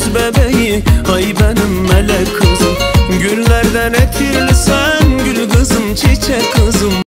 göz bebeği, ay benim melek kızım. Güllerden etirli sen, gül kızım, çiçek kızım.